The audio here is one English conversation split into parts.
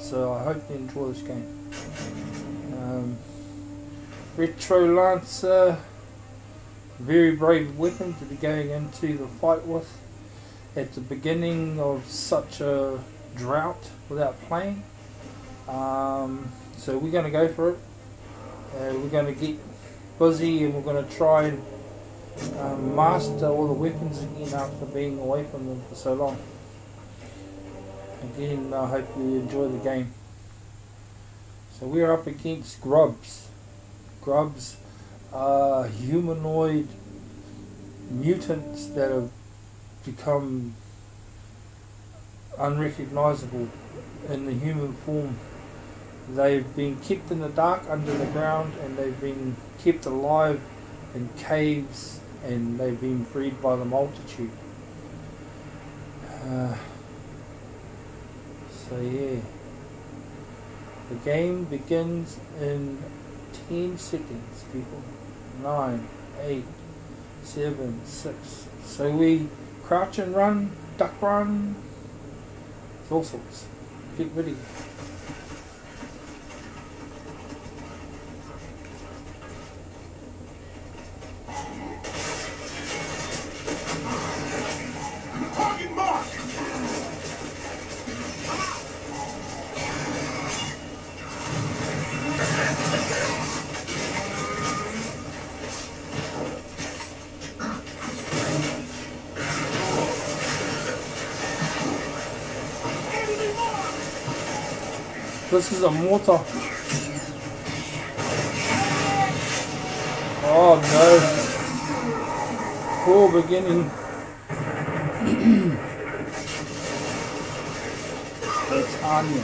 so I hope you enjoy this game. Retro Lancer, very brave weapon to be going into the fight with at the beginning of such a drought without playing. So we're going to go for it. We're going to get busy and we're going to try and master all the weapons again after being away from them for so long. Again, I hope you enjoy the game. So we're up against grubs. Grubs are humanoid mutants that have become unrecognizable in the human form. They've been kept in the dark under the ground, and they've been kept alive in caves, and they've been freed by the multitude. So yeah, the game begins in 10 seconds, people. 9, 8, 7, 6. So we crouch and run, duck run, it's all sorts. Get ready. This is a mortar. Oh no. Poor beginning. It's Anya.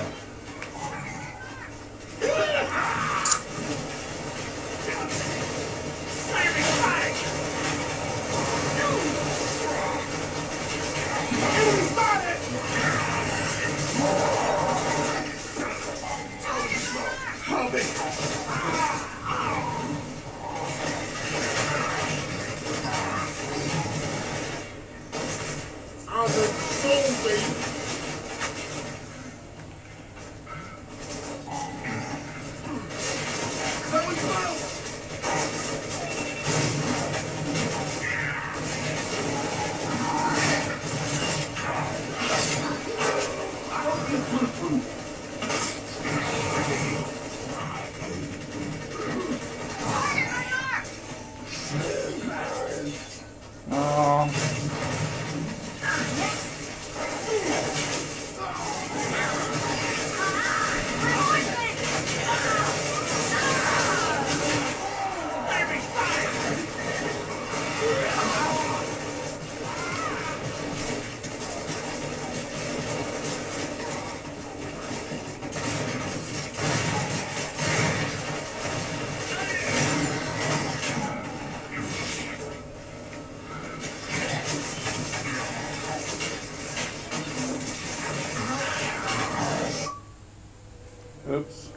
Oops.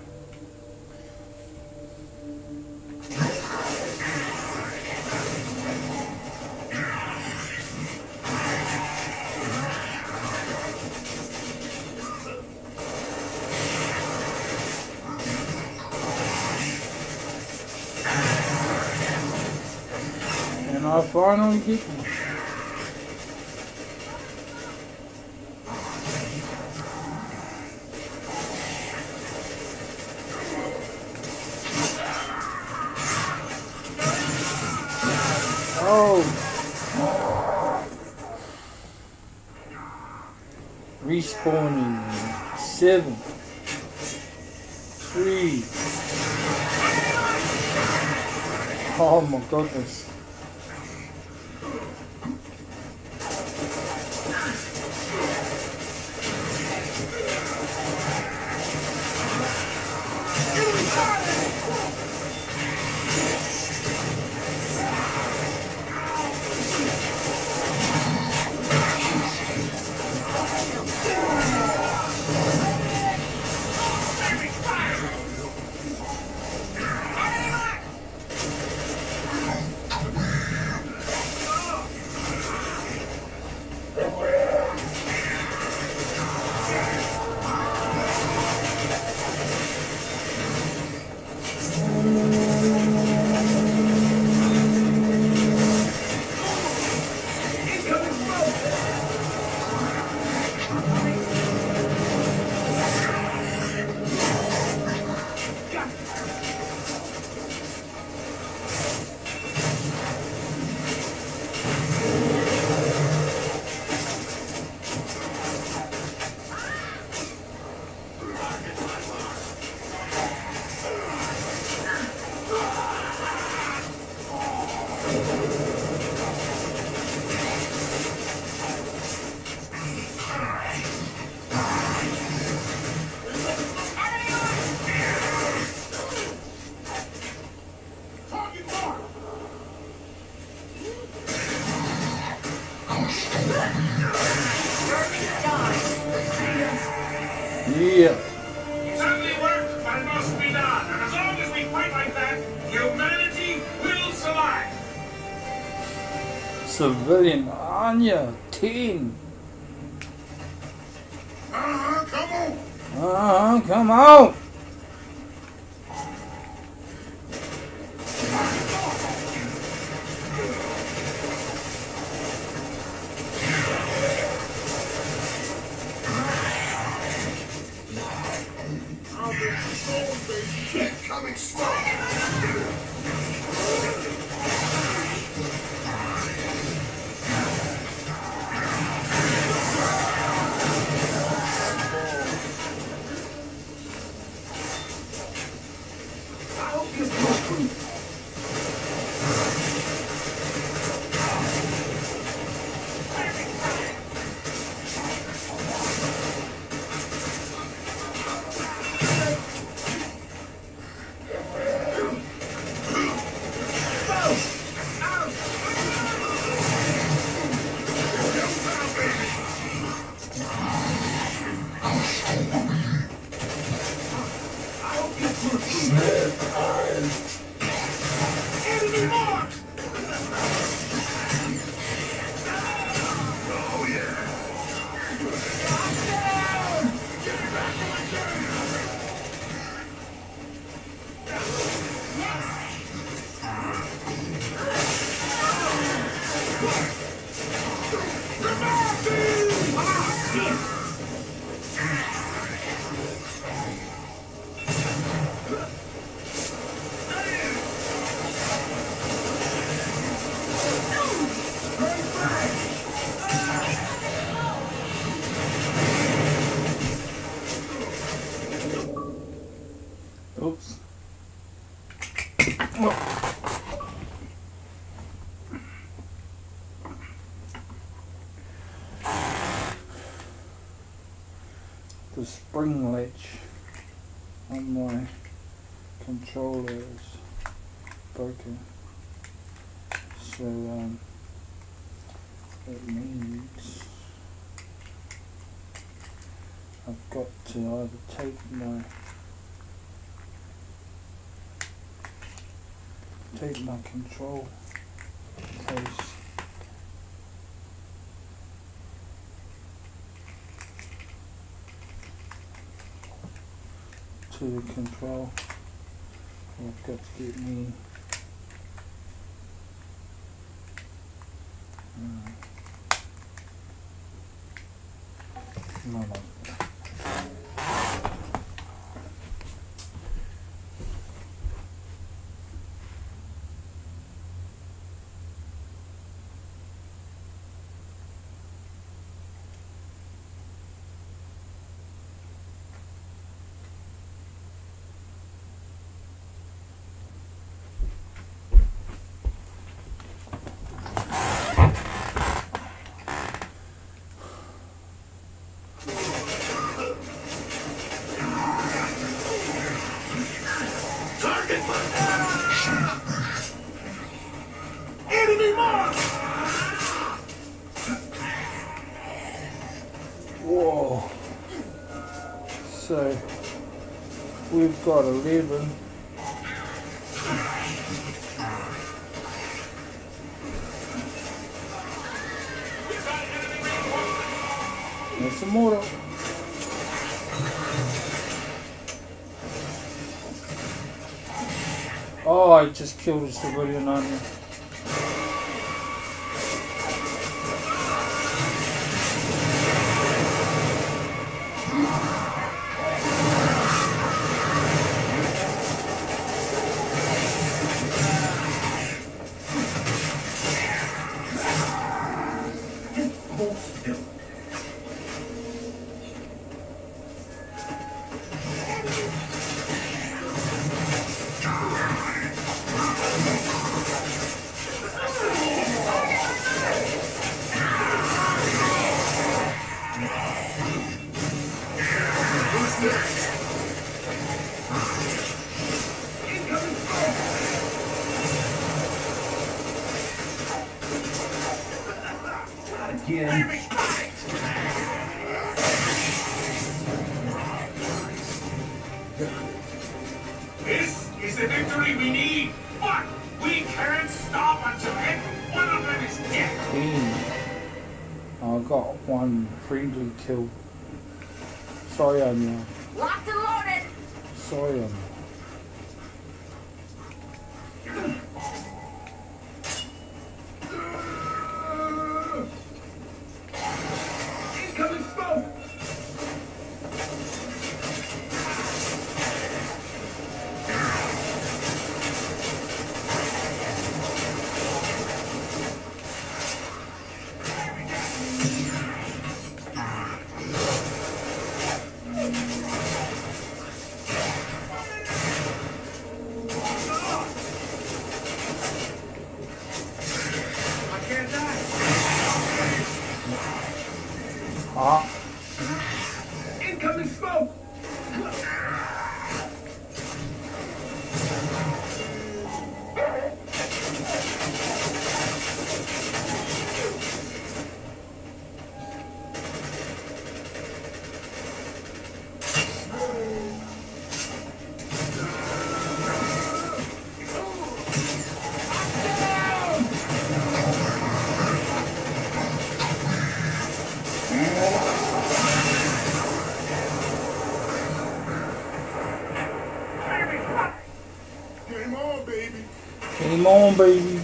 And I finally get one. Respawning. 7, 3. Oh my goodness. Yeah. Certainly worked, but it must be done. And as long as we fight like that, humanity will survive. Civilian Anya 10. Come on. Come on. Coming strong. Oops. The spring latch on my controller is broken, so it means I've got to either take my control case to the control, or I've got to get me no. Enemy mark! Whoa. So we've got 11. There's some more. Oh, I just killed a civilian on me. again. This is the victory we need, but we can't stop until every one of them is dead. I got one friendly kill. Sorry, Anya. Locked and loaded. Sorry, Anya. Incoming smoke! Incoming smoke! Game on, baby. Game on, baby.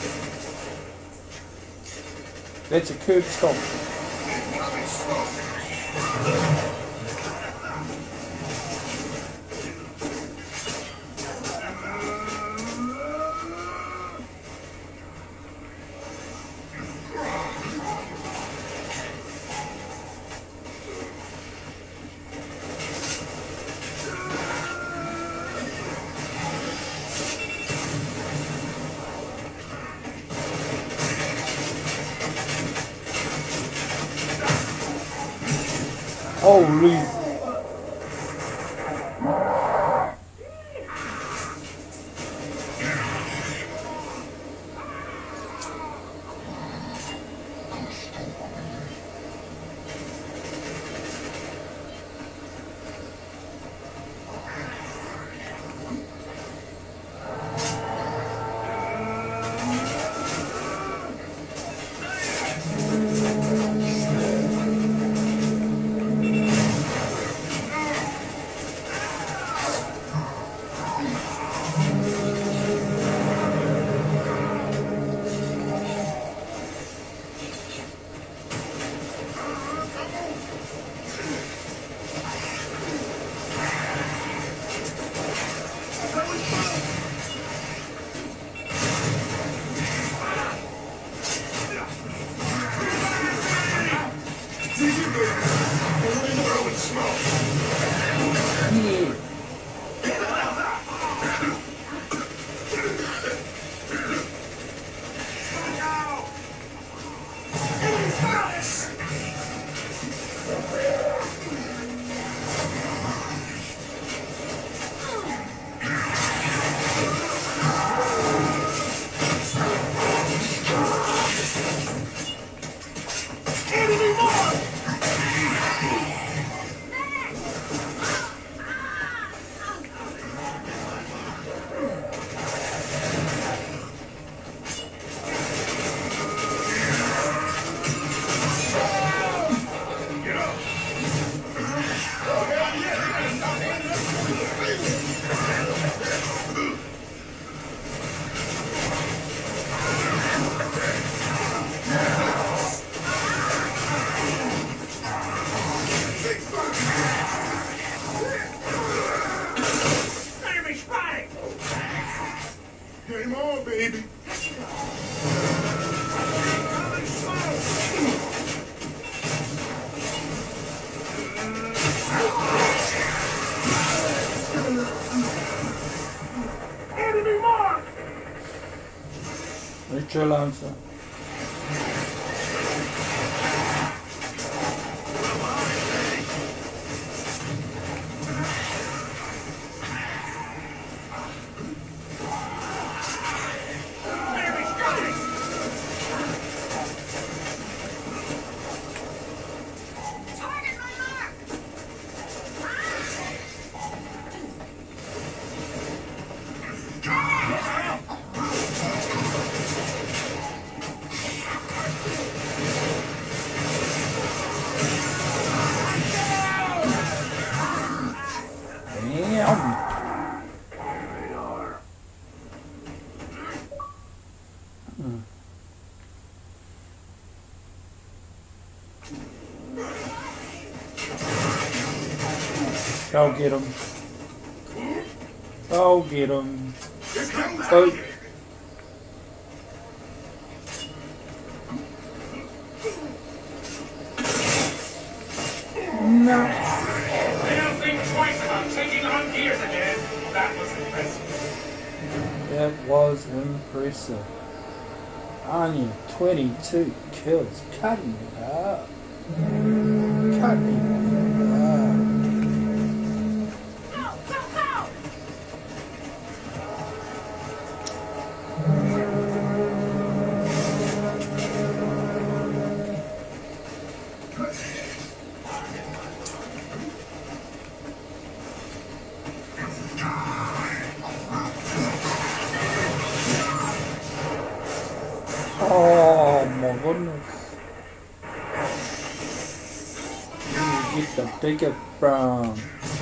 That's a curb stop. Holy. Game on, baby. Enemy mark! Richard Lancer. Go get him. Go get him. Oh. No. They don't think twice about taking on gears again. That was impressive. That was impressive. Anya, 22 kills. Cutting it up. Cutting it up. Go, go, go! Oh my goodness. You get the bigger brown.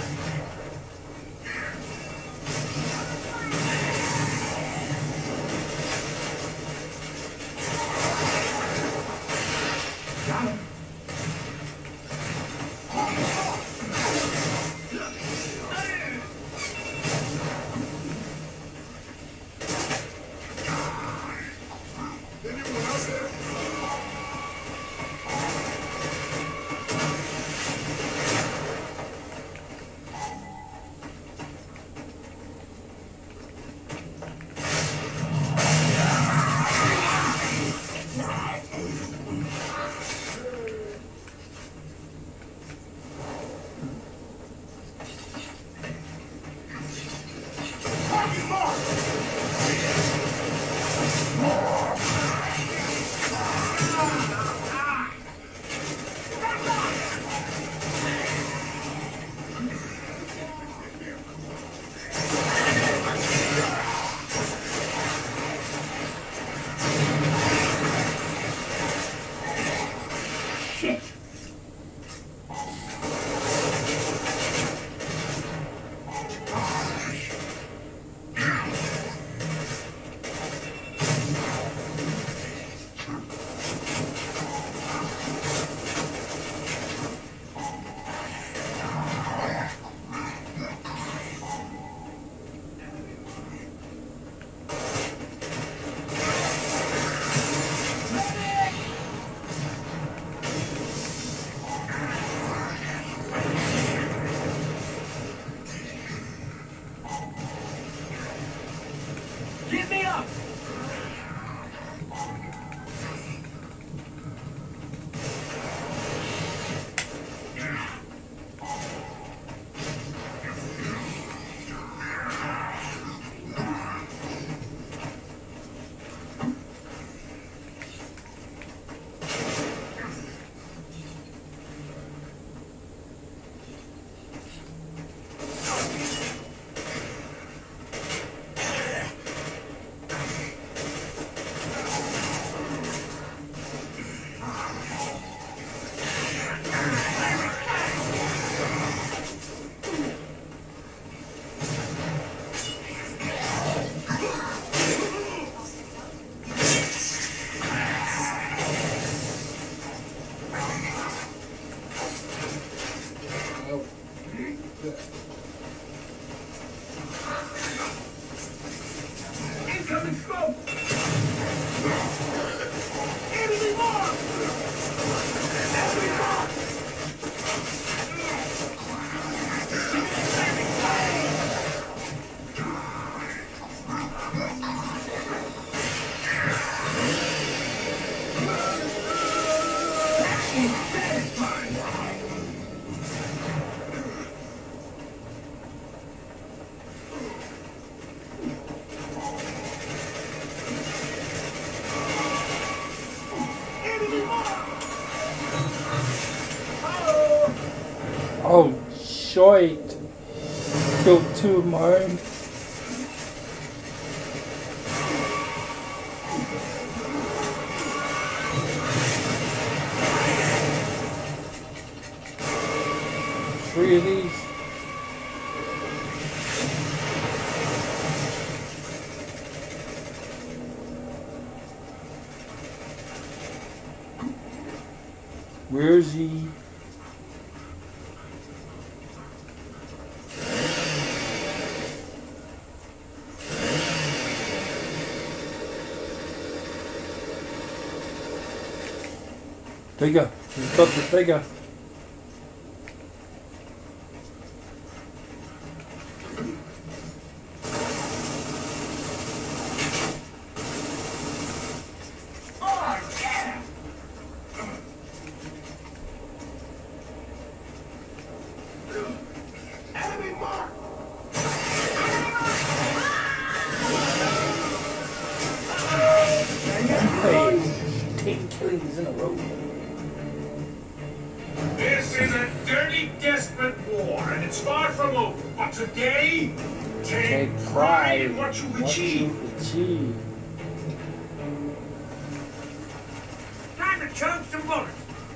Get me up! Incoming smoke! Enemy mark! Enemy mark! Oh, shite. Killed two of mine. Three of these. Where is he? Bigger. He's got the bigger. This is a dirty, desperate war, and it's far from over. But today, take pride in what you've achieved. Time to chug some bullets.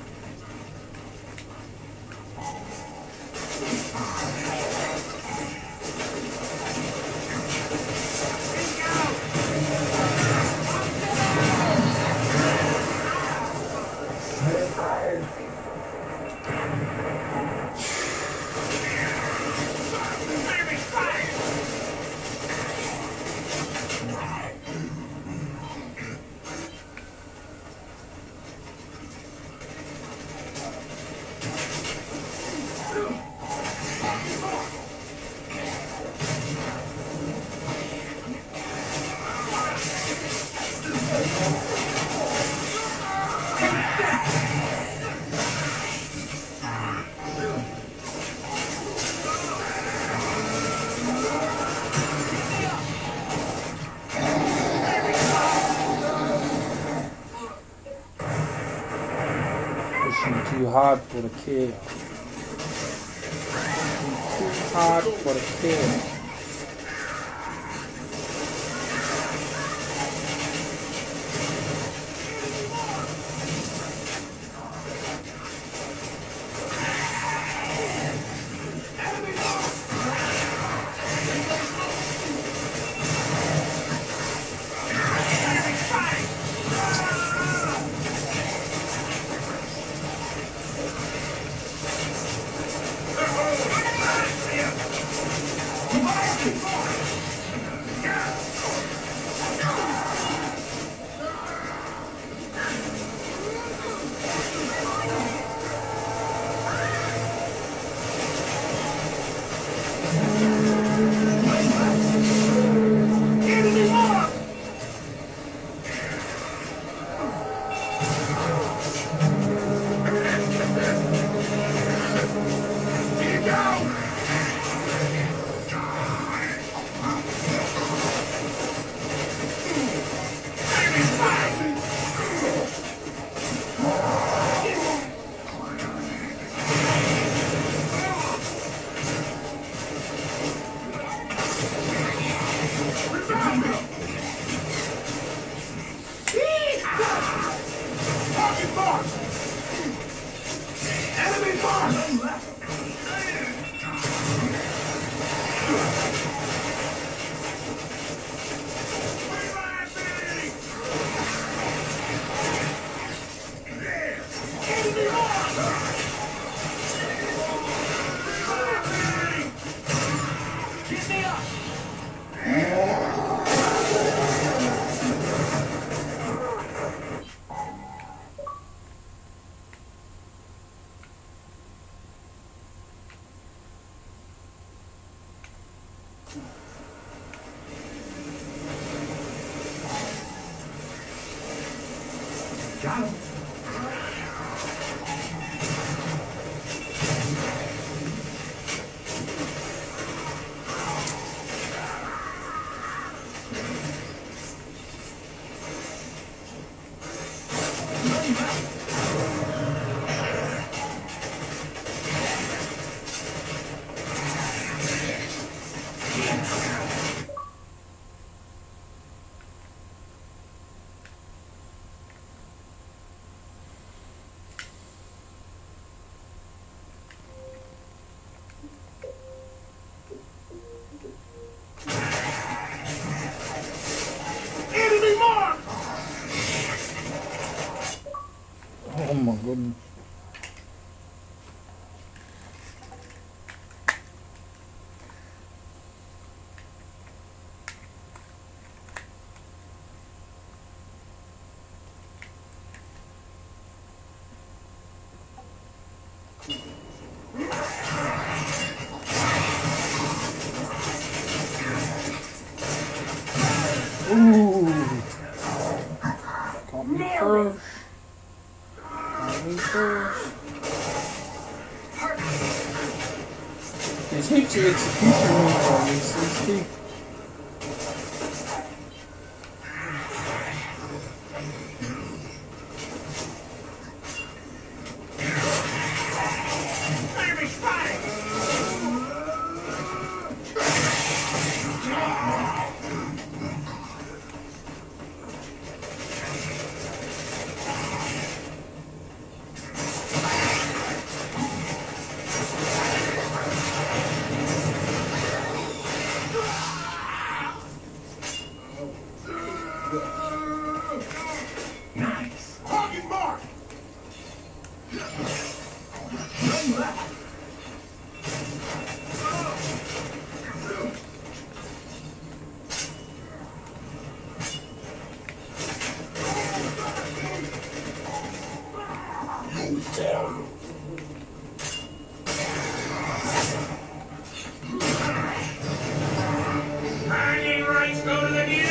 Too hard for the kill. Too hard for the kill. Got him. Oh my goodness. Ooh. Caught me first. Caught me first. There's heaps of execution moves on these things too. Enemy spotted! Nice. Target mark. None left. Hanging rights go to the new